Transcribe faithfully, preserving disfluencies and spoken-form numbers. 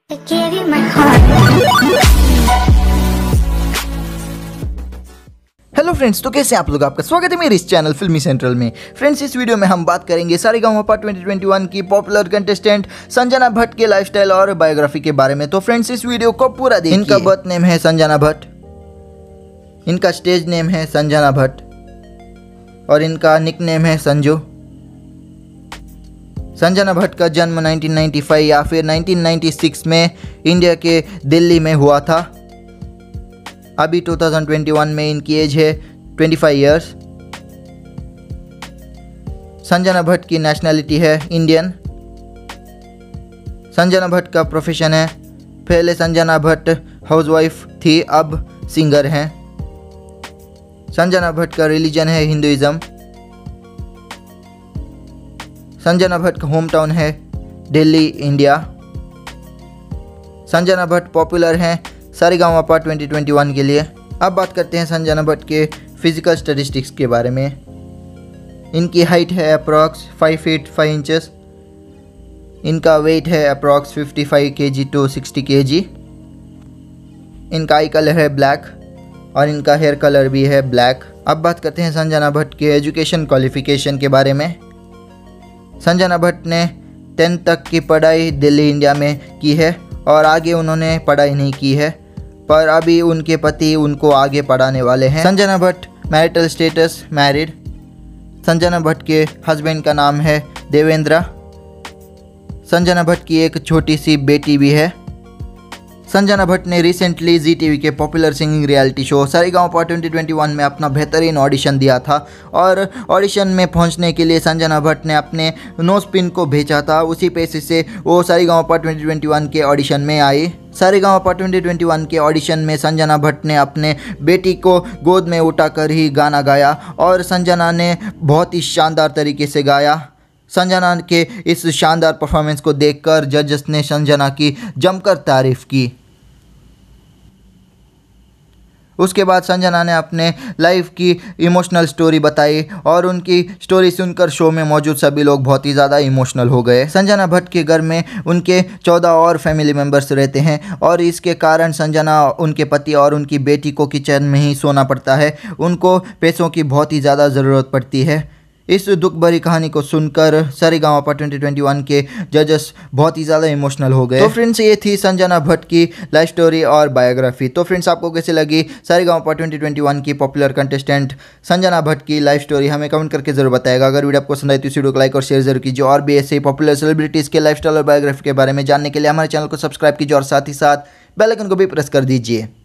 Gave you my heart. Hello friends, तो कैसे आप लोग? आपका स्वागत है मेरे इस चैनल फिल्मी सेंट्रल में। फ्रेंड्स, इस वीडियो में हम बात करेंगे सारेगामापा ट्वेंटी ट्वेंटी वन की पॉपुलर कंटेस्टेंट संजना भट्ट के लाइफस्टाइल और बायोग्राफी के बारे में। तो फ्रेंड्स, इस वीडियो को पूरा देखिए। इनका बर्थ नेम है संजना भट्ट, इनका स्टेज नेम है संजना भट्ट और इनका निक नेम है संजू। संजना भट्ट का जन्म नाइनटीन नाइंटी फाइव या फिर नाइनटीन नाइंटी सिक्स में इंडिया के दिल्ली में हुआ था। अभी टू थाउजेंड ट्वेंटी वन में इनकी एज है twenty five years. Sanjana Bhatt की नेशनैलिटी है इंडियन। संजना भट्ट का प्रोफेशन है, पहले संजना भट्ट हाउसवाइफ थी, अब सिंगर हैं। संजना भट्ट का रिलीजन है हिंदुइज्म। संजना भट्ट का होम टाउन है दिल्ली, इंडिया। संजना भट्ट पॉपुलर हैं सारेगामापा ट्वेंटी ट्वेंटी वन के लिए। अब बात करते हैं संजना भट्ट के फिजिकल स्टैटिस्टिक्स के बारे में। इनकी हाइट है approx five feet five inches. इनका वेट है approx fifty five K G to sixty के जी। इनका आई कलर है ब्लैक और इनका हेयर कलर भी है ब्लैक। अब बात करते हैं संजना भट्ट के एजुकेशन क्वालिफिकेशन के बारे में। संजना भट्ट ने टेंथ तक की पढ़ाई दिल्ली, इंडिया में की है और आगे उन्होंने पढ़ाई नहीं की है, पर अभी उनके पति उनको आगे पढ़ाने वाले हैं। Sanjana Bhatt marital status married. Sanjana Bhatt के हस्बैंड का नाम है देवेंद्र। संजना भट्ट की एक छोटी सी बेटी भी है। संजना भट्ट ने रिसेंटली जी टीवी के popular singing reality show Sa Re Ga Ma Pa twenty twenty one में अपना बेहतरीन ऑडिशन दिया था और ऑडिशन में पहुंचने के लिए संजना भट्ट ने अपने नोज पिन को भेजा था। उसी पैसे से वो सारेगामापा ट्वेंटी ट्वेंटी वन के ऑडिशन में आई। सारेगामापा ट्वेंटी ट्वेंटी वन के ऑडिशन में संजना भट्ट ने अपने बेटी को गोद में उठाकर ही गाना गाया और संजना ने बहुत ही शानदार तरीके से गाया। संजना के इस शानदार परफॉर्मेंस को देखकर जजेस ने संजना की जमकर तारीफ की। उसके बाद संजना ने अपने लाइफ की इमोशनल स्टोरी बताई और उनकी स्टोरी सुनकर शो में मौजूद सभी लोग बहुत ही ज़्यादा इमोशनल हो गए। संजना भट्ट के घर में उनके चौदह और फैमिली मेम्बर्स रहते हैं और इसके कारण संजना, उनके पति और उनकी बेटी को किचन में ही सोना पड़ता है। उनको पैसों की बहुत ही ज़्यादा ज़रूरत पड़ती है। इस दुख भरी कहानी को सुनकर सारेगामापा ट्वेंटी ट्वेंटी वन के जजेस बहुत ही ज़्यादा इमोशनल हो गए। तो फ्रेंड्स, ये थी संजना भट्ट की लाइफ स्टोरी और बायोग्राफी। तो फ्रेंड्स, आपको कैसे लगी सारेगामापा ट्वेंटी ट्वेंटी वन की पॉपुलर कंटेस्टेंट संजना भट्ट की लाइफ स्टोरी? हमें कमेंट करके जरूर बताएगा। अगर वीडियो आपको पसंद आई तो इस वीडियो को लाइक और शेयर जरूर कीजिए और भी ऐसे पॉपुलर सेलिब्रिटीज़ के लाइफ स्टाइल और बायोग्राफी के बारे में जानने के लिए हमारे चैनल को सब्सक्राइब कीजिए और साथ ही साथ बेल आइकन को भी प्रेस कर दीजिए।